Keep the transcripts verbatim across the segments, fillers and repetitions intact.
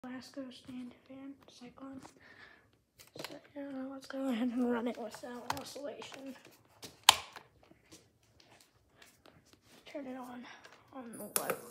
Lasko stand fan, Cyclone. So yeah, let's go ahead and run it without oscillation. Turn it on on the low.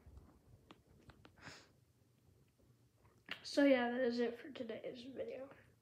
So yeah, that is it for today's video.